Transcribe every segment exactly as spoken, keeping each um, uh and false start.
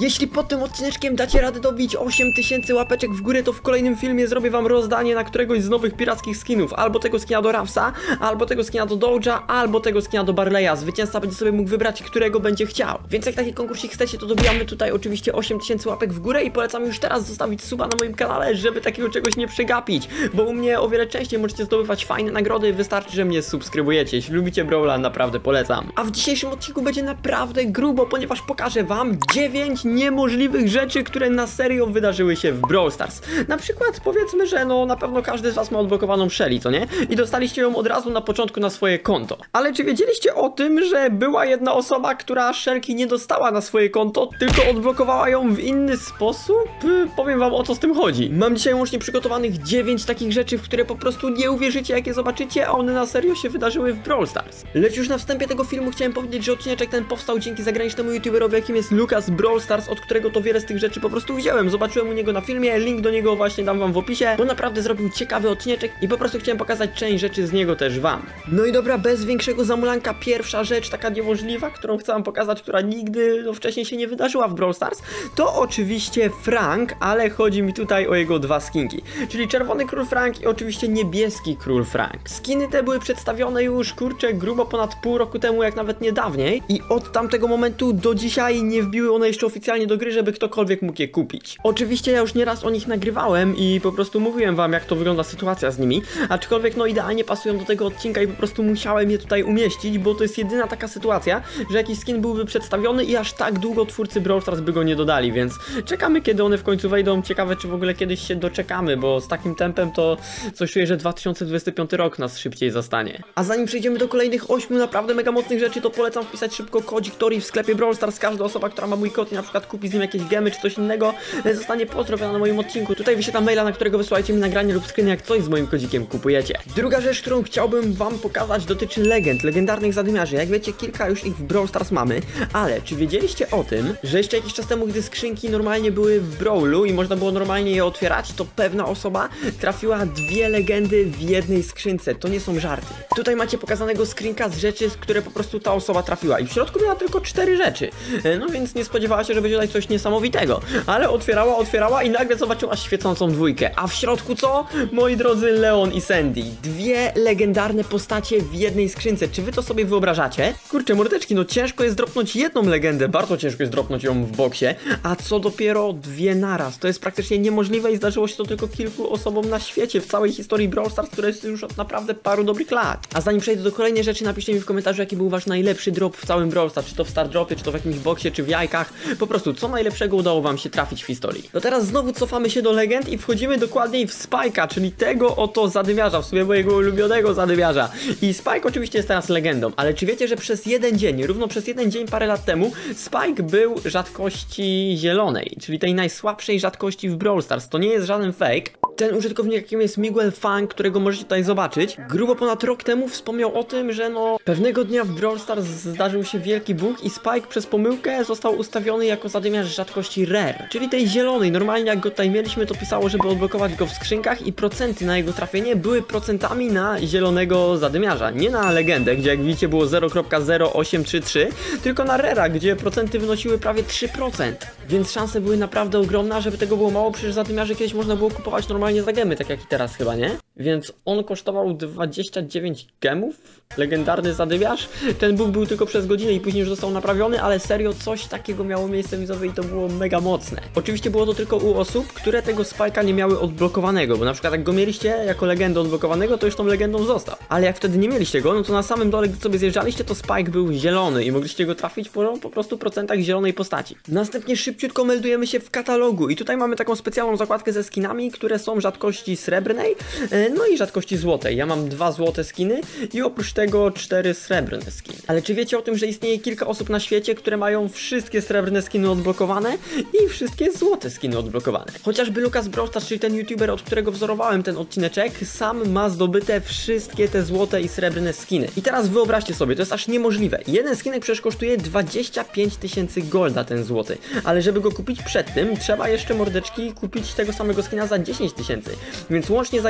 Jeśli pod tym odcineczkiem dacie radę dobić osiem tysięcy łapeczek w górę, to w kolejnym filmie zrobię wam rozdanie na któregoś z nowych pirackich skinów. Albo tego skina do Rawsa, albo tego skina do Doge'a, albo tego skina do Barleya. Zwycięzca będzie sobie mógł wybrać, którego będzie chciał. Więc jak taki konkursik chcecie, to dobijamy tutaj oczywiście osiem tysięcy łapek w górę i polecam już teraz zostawić suba na moim kanale, żeby takiego czegoś nie przegapić. Bo u mnie o wiele częściej możecie zdobywać fajne nagrody, wystarczy, że mnie subskrybujecie. Jeśli lubicie Brawla, naprawdę polecam. A w dzisiejszym odcinku będzie naprawdę grubo, ponieważ pokażę wam dziewięć niemożliwych rzeczy, które na serio wydarzyły się w Brawl Stars. Na przykład powiedzmy, że no na pewno każdy z was ma odblokowaną Shelly, co nie? I dostaliście ją od razu na początku na swoje konto. Ale czy wiedzieliście o tym, że była jedna osoba, która Shelki nie dostała na swoje konto, tylko odblokowała ją w inny sposób? Powiem wam, o co z tym chodzi. Mam dzisiaj łącznie przygotowanych dziewięć takich rzeczy, w które po prostu nie uwierzycie, jak je zobaczycie, a one na serio się wydarzyły w Brawl Stars. Lecz już na wstępie tego filmu chciałem powiedzieć, że odcineczek ten powstał dzięki zagranicznemu youtuberowi, jakim jest Lukas Brawl Stars, od którego to wiele z tych rzeczy po prostu wziąłem. Zobaczyłem u niego na filmie, link do niego właśnie dam wam w opisie, bo naprawdę zrobił ciekawy odcineczek i po prostu chciałem pokazać część rzeczy z niego też wam. No i dobra, bez większego zamulanka, pierwsza rzecz taka niemożliwa, którą chcę wam pokazać, która nigdy no, wcześniej się nie wydarzyła w Brawl Stars, to oczywiście Frank, ale chodzi mi tutaj o jego dwa skinki, czyli czerwony król Frank i oczywiście niebieski król Frank. Skiny te były przedstawione już, kurczę, grubo ponad pół roku temu, jak nawet nie dawniej, i od tamtego momentu do dzisiaj nie wbiły one jeszcze oficjalnie do gry, żeby ktokolwiek mógł je kupić. Oczywiście ja już nieraz o nich nagrywałem i po prostu mówiłem wam, jak to wygląda sytuacja z nimi, aczkolwiek no idealnie pasują do tego odcinka i po prostu musiałem je tutaj umieścić, bo to jest jedyna taka sytuacja, że jakiś skin byłby przedstawiony i aż tak długo twórcy Brawl Stars by go nie dodali, więc czekamy, kiedy one w końcu wejdą. Ciekawe, czy w ogóle kiedyś się doczekamy, bo z takim tempem to coś czuję, że dwa tysiące dwudziesty piąty rok nas szybciej zastanie. A zanim przejdziemy do kolejnych ośmiu naprawdę mega mocnych rzeczy, to polecam wpisać szybko kodzik Tori w sklepie Brawl Stars. Każda osoba, która ma mój kod i na przykład kupi z nim jakieś gemy czy coś innego, zostanie pozdrowiona na moim odcinku. Tutaj wyświetlam maila, na którego wysyłajcie mi nagranie lub screen, jak coś z moim kodzikiem kupujecie. Druga rzecz, którą chciałbym wam pokazać, dotyczy legend, legendarnych zadymiarzy. Jak wiecie, kilka już ich w Brawl Stars mamy, ale czy wiedzieliście o tym, że jeszcze jakiś czas temu, gdy skrzynki normalnie były w Brawlu i można było normalnie je otwierać, to pewna osoba trafiła dwie legendy w jednej skrzynce. To nie są żarty. Tutaj macie pokazanego screenka z rzeczy, z które po prostu ta osoba trafiła i w środku miała tylko cztery rzeczy. No więc nie spodziewała się, że będzie tutaj coś niesamowitego. Ale otwierała, otwierała i nagle zobaczyła świecącą dwójkę. A w środku co? Moi drodzy, Leon i Sandy. Dwie legendarne postacie w jednej skrzynce. Czy wy to sobie wyobrażacie? Kurczę, mordeczki, no ciężko jest dropnąć jedną legendę. Bardzo ciężko jest dropnąć ją w boksie. A co dopiero dwie naraz. To jest praktycznie niemożliwe i zdarzyło się to tylko kilku osobom na świecie w całej historii Brawl Stars, która jest już od naprawdę paru dobrych lat. A zanim przejdę do kolejnej rzeczy, napiszcie mi w komentarzu, jaki był wasz najlepszy drop w całym Brawl Stars. Czy to w Star Dropie, czy to w jakimś boksie, czy w jajkach. Po prostu, co najlepszego udało wam się trafić w historii. No teraz znowu cofamy się do legend i wchodzimy dokładniej w Spike'a, czyli tego oto zadymiarza, w sumie mojego ulubionego zadymiarza. I Spike oczywiście jest teraz legendą, ale czy wiecie, że przez jeden dzień, równo przez jeden dzień parę lat temu, Spike był rzadkości zielonej, czyli tej najsłabszej rzadkości w Brawl Stars. To nie jest żaden fake. Ten użytkownik, jakim jest Miguel Fang, którego możecie tutaj zobaczyć, grubo ponad rok temu wspomniał o tym, że no pewnego dnia w Brawl Stars zdarzył się wielki bóg i Spike przez pomyłkę został ustawiony jako zadymiarz rzadkości Rare, czyli tej zielonej. Normalnie jak go tutaj mieliśmy, to pisało, żeby odblokować go w skrzynkach i procenty na jego trafienie były procentami na zielonego zadymiarza. Nie na legendę, gdzie jak widzicie było zero przecinek zero osiem trzy trzy, tylko na Rare'a, gdzie procenty wynosiły prawie trzy procent. Więc szanse były naprawdę ogromne, a żeby tego było mało, przecież zadymiarzy kiedyś można było kupować normalnie za gemy, tak jak i teraz chyba, nie? Więc on kosztował dwadzieścia dziewięć gemów, legendarny zadymiarz. Ten bóg był tylko przez godzinę i później już został naprawiony, ale serio coś takiego miało miejsce, widzowie, i to było mega mocne. Oczywiście było to tylko u osób, które tego Spike'a nie miały odblokowanego, bo na przykład jak go mieliście jako legendę odblokowanego, to już tą legendą został. Ale jak wtedy nie mieliście go, no to na samym dole, gdy sobie zjeżdżaliście, to Spike był zielony i mogliście go trafić po, po prostu procentach zielonej postaci. Następnie szybciutko meldujemy się w katalogu i tutaj mamy taką specjalną zakładkę ze skinami, które są rzadkości srebrnej, no i rzadkości złotej. Ja mam dwa złote skiny i oprócz tego cztery srebrne skiny. Ale czy wiecie o tym, że istnieje kilka osób na świecie, które mają wszystkie srebrne skiny odblokowane i wszystkie złote skiny odblokowane? Chociażby Lukas Brawl Stars, czyli ten youtuber, od którego wzorowałem ten odcineczek, sam ma zdobyte wszystkie te złote i srebrne skiny. I teraz wyobraźcie sobie, to jest aż niemożliwe. Jeden skinek przecież kosztuje dwadzieścia pięć tysięcy golda, ten złoty. Ale żeby go kupić przed tym, trzeba jeszcze, mordeczki, kupić tego samego skina za dziesięć tysięcy. Więc łącznie za jedną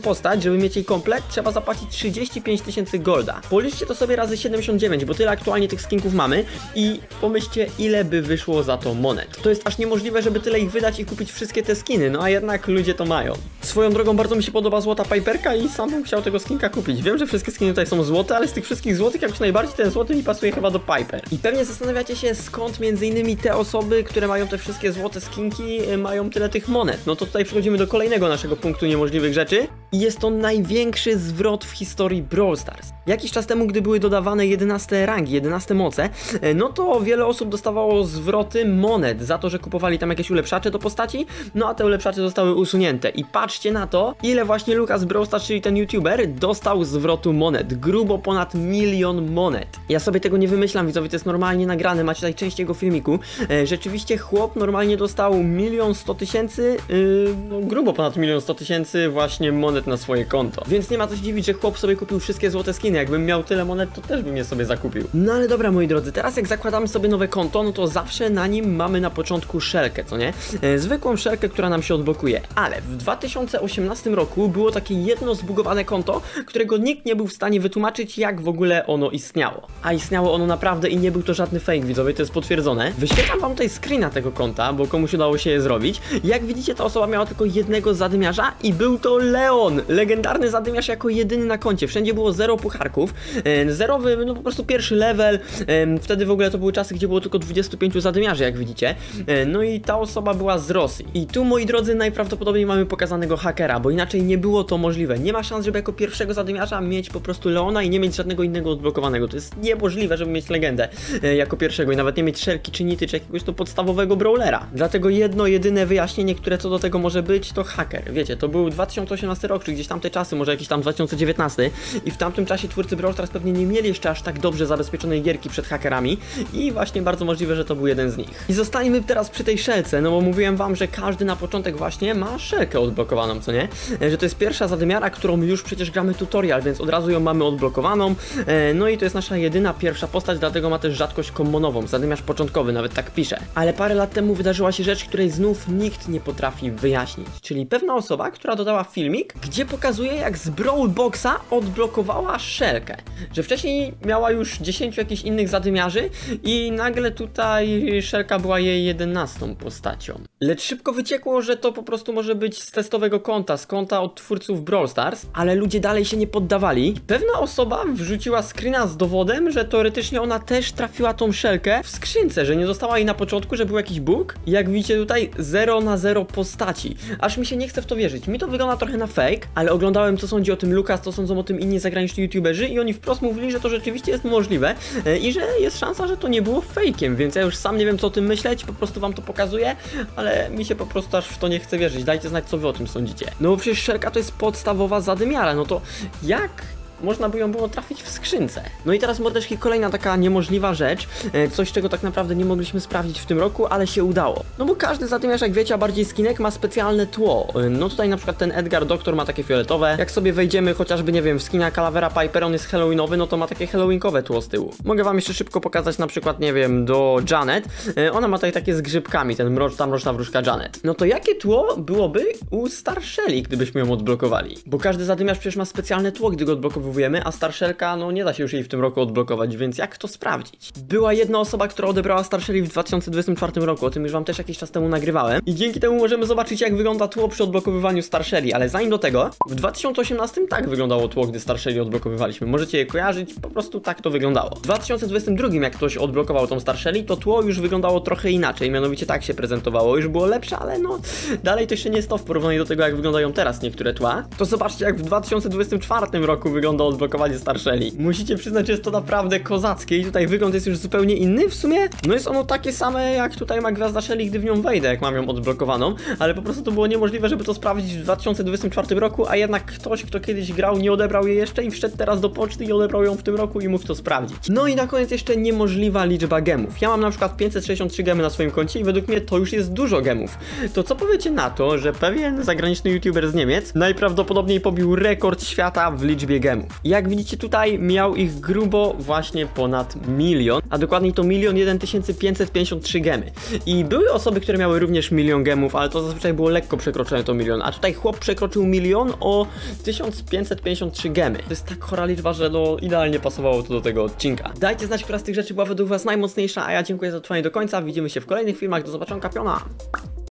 postać, żeby mieć jej komplet, trzeba zapłacić trzydzieści pięć tysięcy golda. Policzcie to sobie razy siedemdziesiąt dziewięć, bo tyle aktualnie tych skinków mamy i pomyślcie, ile by wyszło za to monet. To jest aż niemożliwe, żeby tyle ich wydać i kupić wszystkie te skiny, no a jednak ludzie to mają. Swoją drogą bardzo mi się podoba złota Piperka i sam bym chciał tego skinka kupić. Wiem, że wszystkie skiny tutaj są złote, ale z tych wszystkich złotych jakoś najbardziej ten złoty mi pasuje chyba do Piper. I pewnie zastanawiacie się, skąd między innymi te osoby, które mają te wszystkie złote skinki, mają tyle tych monet. No to tutaj przechodzimy do kolejnego naszego punktu niemożliwych rzeczy i jest to największy zwrot w historii Brawl Stars. Jakiś czas temu, gdy były dodawane jedenaste rangi, jedenaste moce, no to wiele osób dostawało zwroty monet za to, że kupowali tam jakieś ulepszacze do postaci, no a te ulepszacze zostały usunięte. I patrzcie na to, ile właśnie Lukas Brawl Stars, czyli ten youtuber, dostał zwrotu monet. Grubo ponad milion monet. Ja sobie tego nie wymyślam, widzowie, to jest normalnie nagrane, macie tutaj część jego filmiku. E, rzeczywiście chłop normalnie dostał milion sto tysięcy, yy, no grubo ponad milion sto tysięcy właśnie monet na swoje konto. Więc nie ma co się dziwić, że chłop sobie kupił wszystkie złote skiny. Jakbym miał tyle monet, to też bym je sobie zakupił. No ale dobra, moi drodzy, teraz jak zakładamy sobie nowe konto, no to zawsze na nim mamy na początku szelkę, co nie? E, zwykłą szelkę, która nam się odblokuje. Ale w dwa tysiące osiemnastym roku było takie jedno zbugowane konto, którego nikt nie był w stanie wytłumaczyć, jak w ogóle ono istniało. A istniało ono naprawdę i nie był to żadny fake, widzowie, to jest potwierdzone. Wyświetlam wam tutaj screena tego konta, bo komuś udało się je zrobić. Jak widzicie, ta osoba miała tylko jednego zadymiarza i był to Leon. Legendarny zadymiarz jako jedyny na koncie. Wszędzie było zero pucharków. E, zerowy, no po prostu pierwszy level. E, wtedy w ogóle to były czasy, gdzie było tylko dwudziestu pięciu zadymiarzy, jak widzicie. E, no i ta osoba była z Rosji. I tu, moi drodzy, najprawdopodobniej mamy pokazanego hakera, bo inaczej nie było to możliwe. Nie ma szans, żeby jako pierwszego zadymiarza mieć po prostu Leona i nie mieć żadnego innego odblokowanego. To jest niemożliwe, żeby mieć legendę e, jako pierwszego i nawet nie mieć szelki czy nity, czy jakiegoś to podstawowego brawlera. Dlatego jedno, jedyne wyjaśnienie, które co do tego może być, to haker. Wiecie, to był dwa tysiące osiemnasty rok, czy gdzieś tamte czasy, może jakiś tam dwa tysiące dziewiętnasty i w tamtym czasie twórcy Brawl Stars pewnie nie mieli jeszcze aż tak dobrze zabezpieczonej gierki przed hakerami i właśnie bardzo możliwe, że to był jeden z nich. I zostańmy teraz przy tej szelce, no bo mówiłem wam, że każdy na początek właśnie ma szelkę odblokowaną, co nie? Że to jest pierwsza zadymiara, którą już przecież gramy tutorial, więc od razu ją mamy odblokowaną. No i to jest nasza jedyna pierwsza postać, dlatego ma też rzadkość commonową, zadymiarz początkowy, nawet tak pisze. Ale parę lat temu wydarzyła się rzecz, której znów nikt nie potrafi wyjaśnić. Czyli pewna osoba, która dodała filmik, gdzie pokazuje, jak z Brawlboxa odblokowała szelkę. Że wcześniej miała już dziesięciu jakichś innych zadymiarzy i nagle tutaj szelka była jej jedenastą postacią. Lecz szybko wyciekło, że to po prostu może być z testowego konta, z konta od twórców Brawl Stars, ale ludzie dalej się nie poddawali. Pewna osoba wrzuciła screena z dowodem, że teoretycznie ona też trafiła tą szelkę w skrzynce, że nie dostała jej na początku, że był jakiś bug. I jak widzicie tutaj zero na zero postaci. Aż mi się nie chce w to wierzyć. Mi to wygląda trochę na fake, ale oglądałem, co sądzi o tym Lukas, co sądzą o tym inni zagraniczni youtuberzy i oni wprost mówili, że to rzeczywiście jest możliwe e, i że jest szansa, że to nie było fejkiem, więc ja już sam nie wiem, co o tym myśleć, po prostu wam to pokazuję, ale mi się po prostu aż w to nie chce wierzyć. Dajcie znać, co wy o tym sądzicie. No bo przecież szelka to jest podstawowa zadymiara, no to jak można by ją było trafić w skrzynce? No i teraz, mordeczki, kolejna taka niemożliwa rzecz, coś, czego tak naprawdę nie mogliśmy sprawdzić w tym roku, ale się udało. No bo każdy zadymiarz, jak wiecie, a bardziej skinek, ma specjalne tło. No tutaj na przykład ten Edgar Doktor ma takie fioletowe. Jak sobie wejdziemy chociażby, nie wiem, w skina Calavera Piper, on jest halloweenowy, no to ma takie halloweenkowe tło z tyłu. Mogę wam jeszcze szybko pokazać na przykład, nie wiem, do Janet. Ona ma tutaj takie z grzybkami, ten mrocz, ta mroczna wróżka Janet. No to jakie tło byłoby u Star Shelly, gdybyśmy ją odblokowali? Bo każdy zadymiarz przecież ma specjalne tło, gdy go odblokowujemy, a Star Shelka, no nie da się już jej w tym roku odblokować, więc jak to sprawdzić? Była jedna osoba, która odebrała Star Shelly w dwa tysiące dwudziestym czwartym roku, o tym już wam też jakiś czas temu nagrywałem i dzięki temu możemy zobaczyć, jak wygląda tło przy odblokowywaniu Star Shelly, ale zanim do tego, w dwa tysiące osiemnastym tak wyglądało tło, gdy Star Shelly odblokowywaliśmy, możecie je kojarzyć, po prostu tak to wyglądało. W dwa tysiące dwudziestym drugim, jak ktoś odblokował tą Star Shelly, to tło już wyglądało trochę inaczej, mianowicie tak się prezentowało, już było lepsze, ale no dalej to jeszcze nie jest to w porównaniu do tego, jak wyglądają teraz niektóre tła. To zobaczcie, jak w dwa tysiące dwudziestym czwartym roku wygląda odblokowanie Star Shelly. Musicie przyznać, że jest to naprawdę kozackie i tutaj wygląd jest już zupełnie inny w sumie. No jest ono takie same, jak tutaj ma gwiazda Shelly, gdy w nią wejdę, jak mam ją odblokowaną, ale po prostu to było niemożliwe, żeby to sprawdzić w dwa tysiące dwudziestym czwartym roku, a jednak ktoś, kto kiedyś grał, nie odebrał jej jeszcze i wszedł teraz do poczty i odebrał ją w tym roku i mógł to sprawdzić. No i na koniec jeszcze niemożliwa liczba gemów. Ja mam na przykład pięćset sześćdziesiąt trzy gemy na swoim koncie i według mnie to już jest dużo gemów. To co powiecie na to, że pewien zagraniczny youtuber z Niemiec najprawdopodobniej pobił rekord świata w liczbie gemów? gemów. I jak widzicie tutaj miał ich grubo właśnie ponad milion, a dokładniej to milion jeden tysięcy pięćset pięćdziesiąt trzy gemy. I były osoby, które miały również milion gemów, ale to zazwyczaj było lekko przekroczone to milion, a tutaj chłop przekroczył milion o tysiąc pięćset pięćdziesiąt trzy gemy. To jest tak chora liczba, że no idealnie pasowało to do tego odcinka. Dajcie znać, która z tych rzeczy była według was najmocniejsza, a ja dziękuję za trwanie do końca. Widzimy się w kolejnych filmach. Do zobaczenia, piona!